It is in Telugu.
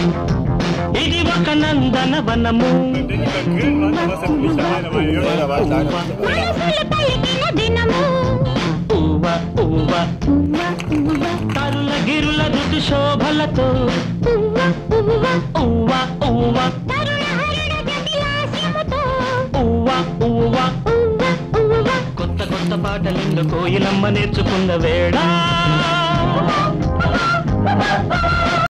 ఇది ఒక నందన వనము తరుల గిరుల ఋతు శోభలతో కొత్త కొత్త పాటలిందు కోయిలమ్మ నేర్చుకున్న వేళ